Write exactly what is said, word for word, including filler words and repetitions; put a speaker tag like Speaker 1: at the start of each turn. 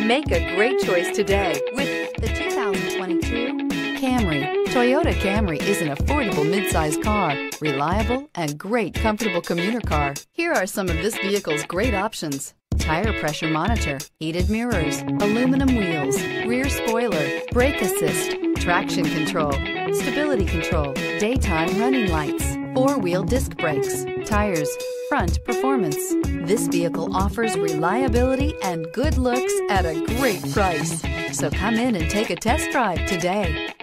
Speaker 1: Make a great choice today with the two thousand twenty-two Camry. Toyota Camry is an affordable midsize car, reliable and great comfortable commuter car. Here are some of this vehicle's great options: tire pressure monitor, heated mirrors, aluminum wheels, rear spoiler, brake assist, traction control, stability control, daytime running lights, four-wheel disc brakes, tires, front performance. This vehicle offers reliability and good looks at a great price. So come in and take a test drive today.